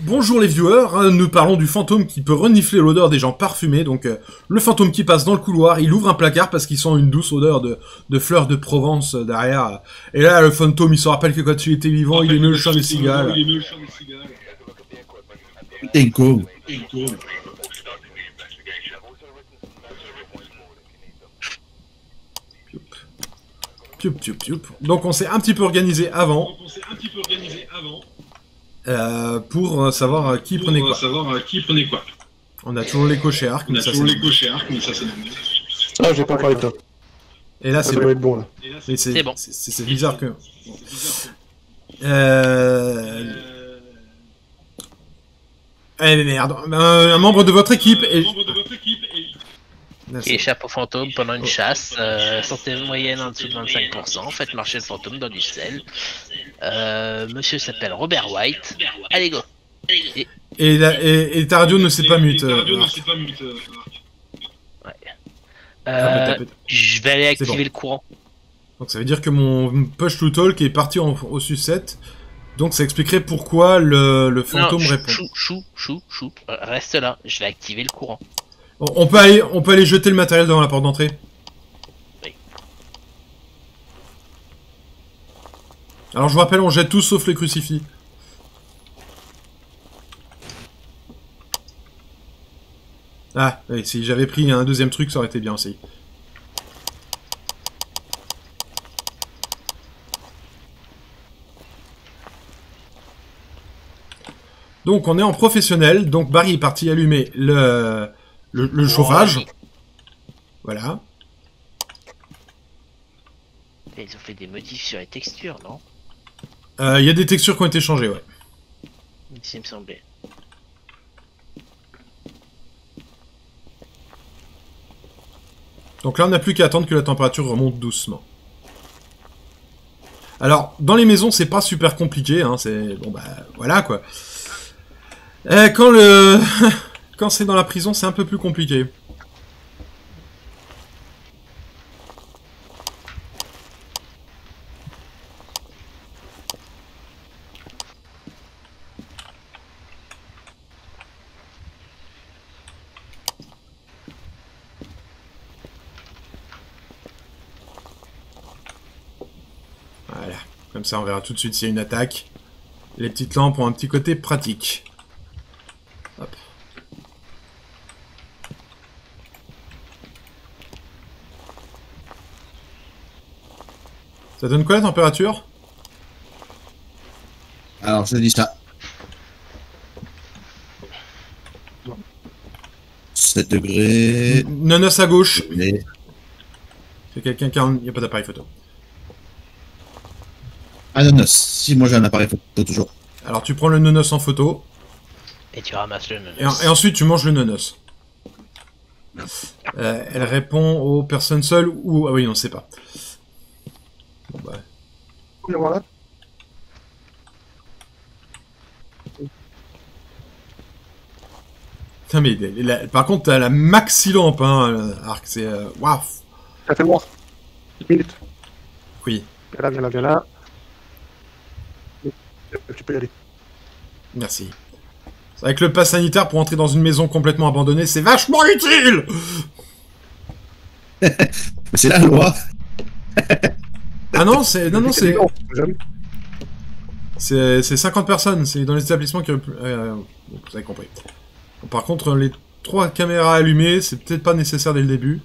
Bonjour les viewers, hein, nous parlons du fantôme qui peut renifler l'odeur des gens parfumés. Donc le fantôme qui passe dans le couloir, il ouvre un placard parce qu'il sent une douce odeur de fleurs de Provence derrière. Et là le fantôme il se rappelle que quand il était vivant, il aimait le chant des cigales. T'es con. Donc on s'est un petit peu organisé avant. Pour savoir qui prenait quoi. On a toujours l'écho chez Arc, mais ça c'est Ah, j'ai pas parlé de toi. Et là Ça c'est doit bon. être bon là. Mais c'est bon. c'est bizarre que... Eh merde, un membre de votre équipe est... Qui échappe au fantôme pendant une chasse, santé moyenne en dessous de 25%, faites marcher le fantôme dans du sel. Monsieur s'appelle Robert White. Allez go. Et ta radio ne s'est pas mute. Je vais aller activer bon. le courant. Donc ça veut dire que mon push to talk est parti au sucette. Donc ça expliquerait pourquoi le fantôme répond. Chou, reste là, je vais activer le courant. On peut aller jeter le matériel devant la porte d'entrée. Oui. Alors je vous rappelle, on jette tous sauf les crucifix. Ah, oui, si j'avais pris un deuxième truc, ça aurait été bien aussi. Donc on est en professionnel, donc Barry est parti allumer le chauffage. Voilà. Ils ont fait des modifs sur les textures, non? Il y a des textures qui ont été changées, ouais. Ici, il me semblait. Donc là, on n'a plus qu'à attendre que la température remonte doucement. Alors, dans les maisons, c'est pas super compliqué, hein, c'est... Bon, bah, voilà, quoi. Quand c'est dans la prison, c'est un peu plus compliqué. Voilà. Comme ça, on verra tout de suite s'il y a une attaque. Les petites lampes ont un petit côté pratique. Hop. Ça donne quoi la température? Alors, je dis ça. 7 degrés. Nonos à gauche. Mais... C'est quelqu'un qui a... Il n'y a pas d'appareil photo. Ah non, non, si moi j'ai un appareil photo toujours. Alors tu prends le nonos en photo. Et tu ramasses le nonos. Et ensuite tu manges le nonos. Elle répond aux personnes seules ou... Ah oui, on ne sait pas. Bon, bah. Voilà. Putain, mais par contre, t'as la maxi lampe, hein, Arc, c'est... Waouh. Ça fait noir. 10 minutes. Oui, Viens là. Tu peux y aller. merci. C'est vrai que le pass sanitaire pour entrer dans une maison complètement abandonnée, c'est vachement utile. C'est la loi. Ah non, c'est... Non, non, c'est... Jamais. C'est 50 personnes, c'est dans les établissements qui... vous avez compris. Bon, par contre, les 3 caméras allumées, c'est peut-être pas nécessaire dès le début.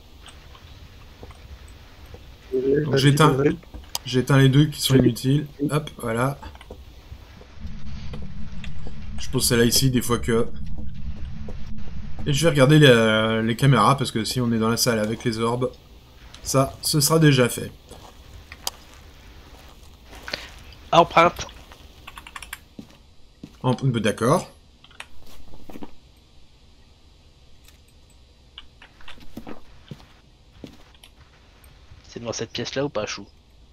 Donc j'éteins les deux qui sont inutiles. Hop, voilà. Je pose celle-là ici, des fois que... Et je vais regarder les caméras, parce que si on est dans la salle avec les orbes, ça, ce sera déjà fait. Empreinte. D'accord. C'est dans cette pièce-là ou pas, Chou?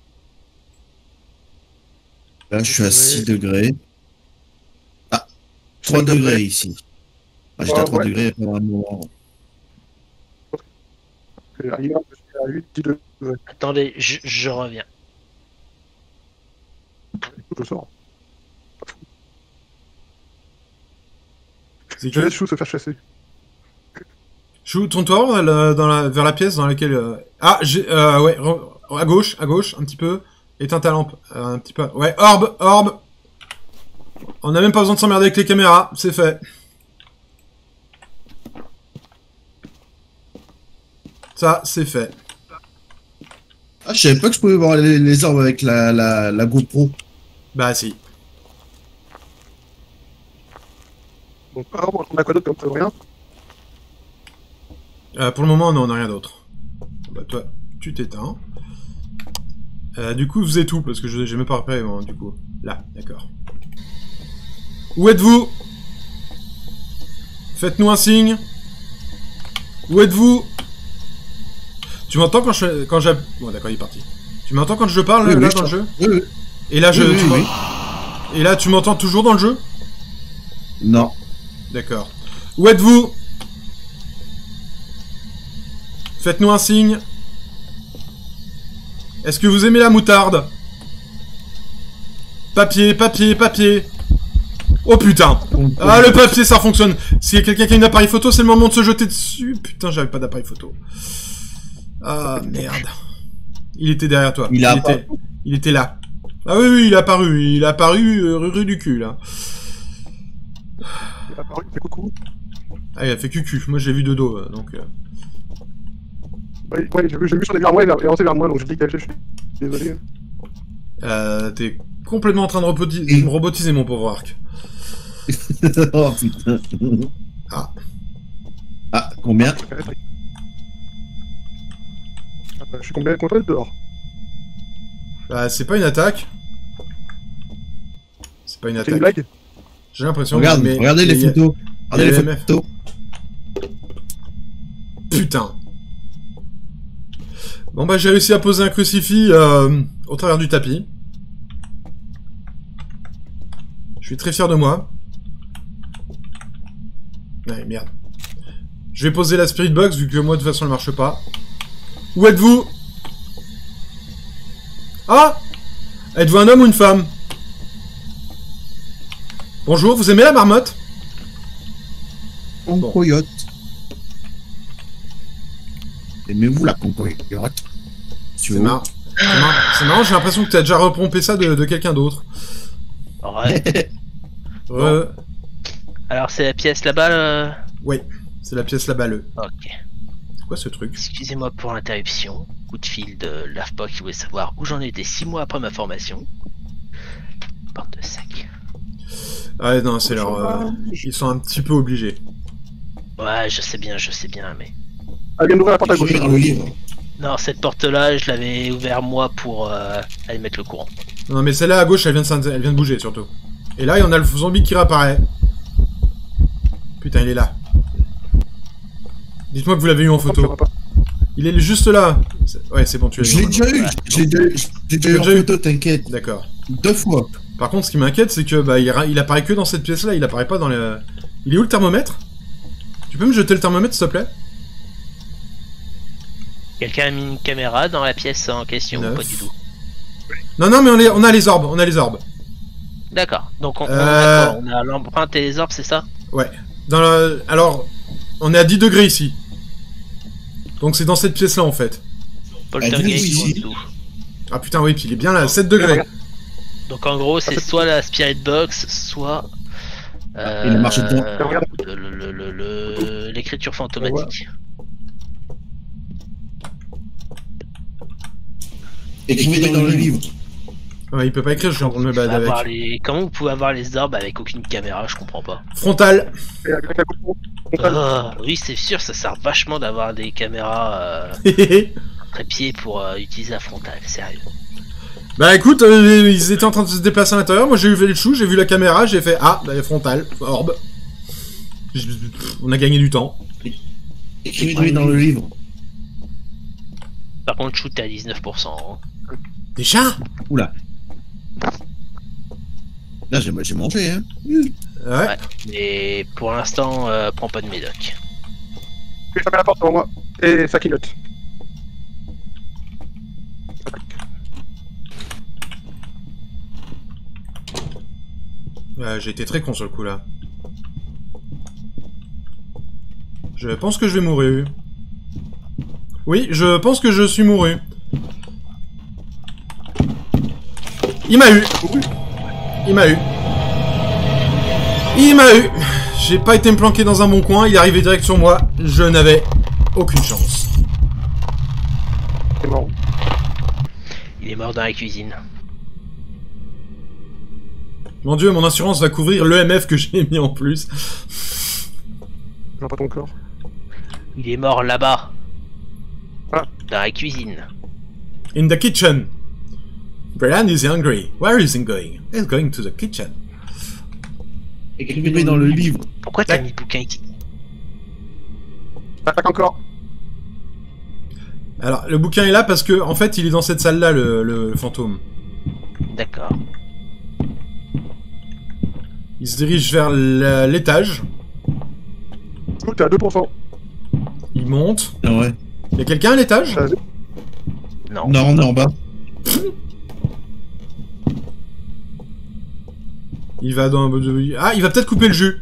Là, je suis à 6 degrés. Ah, 3 degrés ici. Ah, j'étais à 3 degrés pendant un moment. Ailleurs, je suis à 8, 10 degrés. Attendez, je reviens. Je sors. C'est Je qui? laisse Chou se faire chasser. Chou, tourne-toi vers la pièce dans laquelle... Ah, ouais, à gauche, un petit peu. Éteins ta lampe, un petit peu. Ouais, orbe. On n'a même pas besoin de s'emmerder avec les caméras, c'est fait. Ça, c'est fait. Ah, je savais pas que je pouvais voir les orbes avec la GoPro. Bah si. Bon, on a quoi d'autre comme rien? Pour le moment, non, on n'a rien d'autre. Bah toi, tu t'éteins. Du coup, vous êtes où? Parce que j'ai même pas repéré, moi, du coup. Là, d'accord. Où êtes-vous? Faites-nous un signe. Où êtes-vous? Tu m'entends quand je... Bon, d'accord, il est parti. Tu m'entends quand je parle, là, dans le jeu? Oui. Et là, Oui. Et là, tu m'entends toujours dans le jeu? Non. D'accord. Où êtes-vous? Faites-nous un signe. Est-ce que vous aimez la moutarde? Papier. Oh putain! Ah, le papier, ça fonctionne! S'il y a quelqu'un qui a une appareil photo, c'est le moment de se jeter dessus. Putain, j'avais pas d'appareil photo. Ah, merde. Il était derrière toi. Il était là. Ah oui, il est apparu. Il est apparu rue du cul, là. Il a apparu, il fait coucou. Ah, il a fait cucu. Moi, j'ai vu de dos, donc... Ouais, j'ai vu sur les vers moi, il est avancé vers moi, donc je dis que je suis désolé. T'es complètement en train de me robotiser, mon pauvre Arc. Oh putain. Ah. Ah, combien? Je suis combien contre dehors? Bah, c'est pas une attaque. C'est pas une C'est une attaque. blague? J'ai l'impression. Regardez les photos. Regardez les photos. Putain. Bon bah j'ai réussi à poser un crucifix au travers du tapis. Je suis très fier de moi. Ouais, merde. Je vais poser la Spirit Box vu que moi de toute façon elle marche pas. Où êtes-vous? Ah! Êtes-vous un homme ou une femme? Bonjour, vous aimez la marmotte? Concoyote. Aimez-vous la concoyote? C'est marrant. C'est marrant, j'ai l'impression que tu as déjà repompé ça de quelqu'un d'autre. Ouais. Bon. Alors c'est la pièce là-bas Oui, c'est la pièce là-bas, Ok. C'est quoi ce truc? Excusez-moi pour l'interruption. Coup de fil de l'AFPA qui voulait savoir où j'en étais 6 mois après ma formation. Porte de sac. Ah non, c'est leur... ils sont un petit peu obligés. Ouais, je sais bien, mais... Elle vient d'ouvrir la porte à gauche. Dans le livre. Non, cette porte-là, je l'avais ouvert moi pour aller mettre le courant. Non, mais celle-là à gauche, elle vient de bouger, surtout. Et là, il y en a le zombie qui réapparaît. Putain, il est là. Dites-moi que vous l'avez eu en photo. Il est juste là. Ouais, c'est bon, tu l'as eu. Je l'ai déjà eu. Je l'ai déjà eu en photo, t'inquiète. D'accord. 2 fois. Par contre, ce qui m'inquiète, c'est que bah, il apparaît que dans cette pièce-là. Il apparaît pas dans les... Il est où le thermomètre? Tu peux me jeter le thermomètre, s'il te plaît? Quelqu'un a mis une caméra dans la pièce en question? 9. Pas du tout. Non, mais on a les orbes. D'accord. Donc on a l'empreinte et les orbes, c'est ça? Ouais. Alors, on est à 10 degrés ici. Donc c'est dans cette pièce-là, en fait. Poltergeist ici. ou en dessous. Ah putain, oui, puis il est bien là, à 7 degrés. Donc en gros, c'est soit la Spirit Box, soit... Il a marché dedans. l'écriture fantomatique. Écrivez dans le livre. Ouais, il peut pas écrire, je suis en train de me balader avec. Comment vous pouvez avoir les orbes avec aucune caméra? Je comprends pas. Frontal. Oui, c'est sûr, ça sert vachement d'avoir des caméras trépieds pour utiliser la frontale, sérieux. Bah écoute, ils étaient en train de se déplacer à l'intérieur, moi j'ai vu le chou, j'ai vu la caméra, j'ai fait ah, bah frontal, orbe. On a gagné du temps. Écrivez dans le livre. Par contre, shoot est à 19%. Hein. Déjà? Oula. Là, j'ai mangé, hein. Ouais. Mais pour l'instant, prends pas de médoc. Je vais fermer la porte devant moi. Et ça clignote. J'ai été très con sur le coup là. Je pense que je vais mourir. Oui, je pense que je suis mouru. Il m'a eu. Il m'a eu. Il m'a eu. J'ai pas été me planquer dans un bon coin, il est arrivé direct sur moi. Je n'avais aucune chance. C'est mort. Il est mort dans la cuisine. Mon dieu, mon assurance va couvrir l'EMF que j'ai mis en plus. Je vois pas ton corps. Il est mort là-bas. Ah. Dans la cuisine. In the kitchen. Brian is hungry. Where is he going? He's going to the kitchen. Écrivez dans le livre. Pourquoi t'as mis le bouquin ici? Attaque encore. Alors, le bouquin est là parce que, en fait, il est dans cette salle-là, le fantôme. D'accord. Il se dirige vers l'étage. Oh, t'es à 2%. Il monte. Ah ouais. Il y a quelqu'un à l'étage? Vas-y. Non. Non, on est en bas. Il va dans... Ah, il va peut-être couper le jus.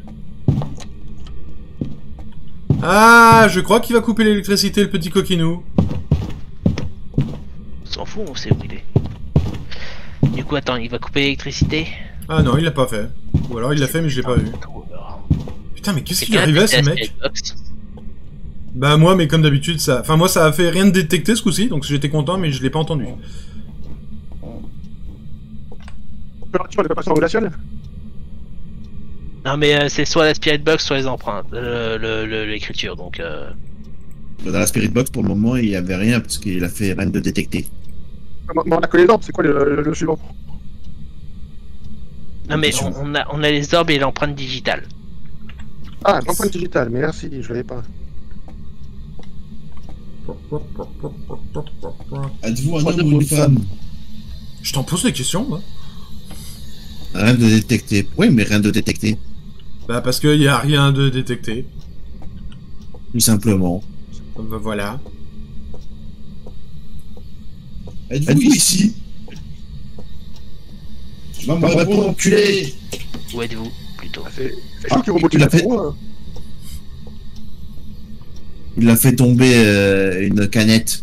Ah, je crois qu'il va couper l'électricité, le petit coquinou. On s'en fout, on sait où il est. Du coup, attends, il va couper l'électricité? Ah non, il l'a pas fait. Ou alors il l'a fait, mais je l'ai pas vu. Putain, mais qu'est-ce qui lui arrivait à ce mec? Bah moi, mais comme d'habitude, ça... Enfin, moi, ça a fait rien de détecter ce coup-ci, donc j'étais content, mais je l'ai pas entendu. Tu vas pas passer en relationnel? Non mais c'est soit la Spirit Box, soit les empreintes, l'écriture, donc... Dans la Spirit Box, pour le moment, il n'y avait rien parce qu'il a fait rien de détecter. On a que les ordres, c'est quoi le suivant? Non mais on a les orbes et l'empreinte digitale. Ah, l'empreinte digitale, merci, je l'avais pas. Êtes-vous un homme ou une femme? Je t'en pose des questions, moi. Rien de détecter. Oui, mais rien de détecter. Bah parce qu'il y a rien de détecté. Tout simplement. Bah, voilà. Êtes-vous ici? Tu vas me répondre, enculé! Où êtes-vous, plutôt? C'est chaud qui rebondit il a là fait- Il a fait tomber une canette.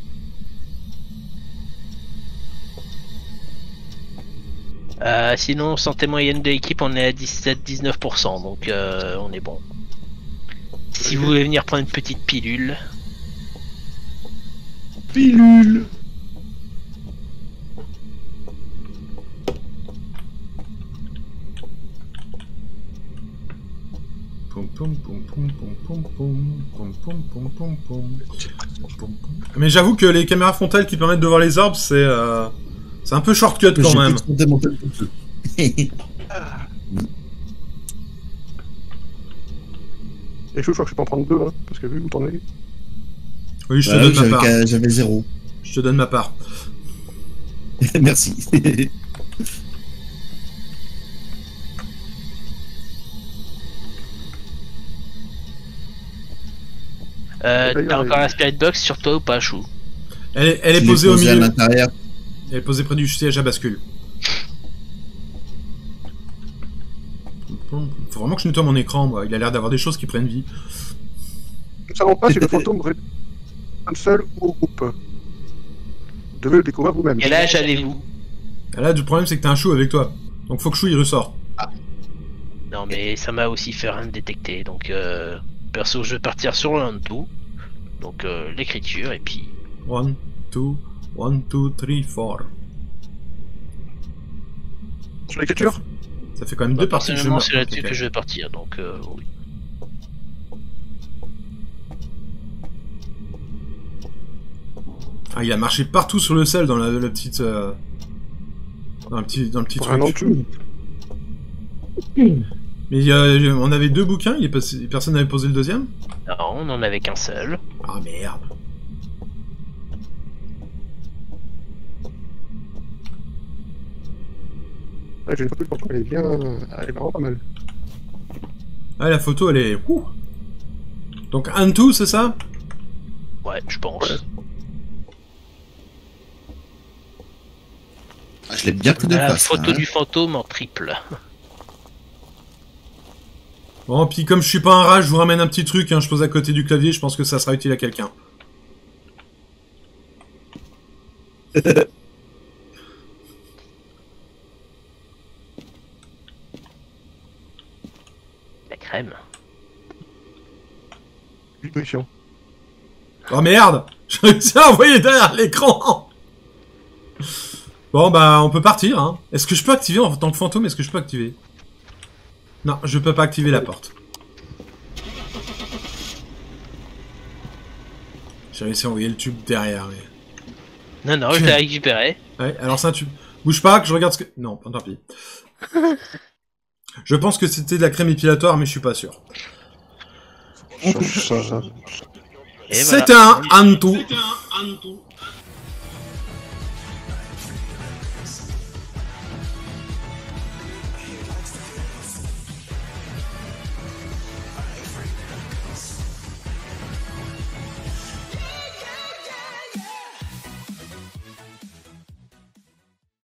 Sinon, santé moyenne de l'équipe, on est à 17-19%, donc on est bon. Si vous voulez venir prendre une petite pilule... Pilule. Poum, poum, poum, poum, poum, poum, poum, poum, poum, poum, poum, poum. Poum, poum. Mais j'avoue que les caméras frontales qui permettent de voir les orbes, c'est un peu shortcut quand même. Et je crois que je peux en prendre deux, hein, parce que vu où t'en es. Oui, je te donne ma part. J'avais 0. Je te donne ma part. Merci. T'as encore la Spirit Box sur toi ou pas, Chou? Elle est Je posée l'ai au posé à milieu. l'intérieur. Elle est posée près du siège à bascule. Faut vraiment que je nettoie mon écran, moi. Il a l'air d'avoir des choses qui prennent vie. Nous ne savons pas si le fantôme répond seul ou au groupe. Vous devez le découvrir vous-même. Quel âge avez-vous? Là, le problème, c'est que t'as un chou avec toi. Donc faut que chou, il ressort. Non mais ça m'a aussi fait rien de détecter, donc perso je vais partir sur l'un de tout. Donc l'écriture et puis... 1, 2, 1, 2, 3, 4. Sur l'écriture? Ça fait quand même deux parties que je Personnellement meurs. c'est là-dessus que je vais partir, donc oui. Ah, il a marché partout sur le sel dans la petite... Dans le petit Pour un truc. entour. Mais on avait deux bouquins, personne n'avait posé le deuxième? Non, on en avait qu'un seul. Ah merde. Ouais, j'ai une photo de fantôme, elle est bien. Elle est vraiment pas mal. Ah, la photo, elle est... Ouh. Donc, un tout, c'est ça? Ouais, je pense. Ouais. Ah, je l'ai bien pris de La face. photo hein. du fantôme en triple. Bon, puis comme je suis pas un rat, je vous ramène un petit truc, hein, je pose à côté du clavier, je pense que ça sera utile à quelqu'un. La crème. Mission. Oh merde! J'ai réussi à envoyer derrière l'écran! Bon bah on peut partir, hein. Est-ce que je peux activer en tant que fantôme? Est-ce que je peux activer? Non, je peux pas activer la porte. J'ai réussi à envoyer le tube derrière, mais... Non, je l'ai récupéré. Ouais, alors ça, tu... Bouge pas, que je regarde ce que... Non, tant pis. Je pense que c'était de la crème épilatoire, mais je suis pas sûr. Ça. Et C'était voilà. un Antou.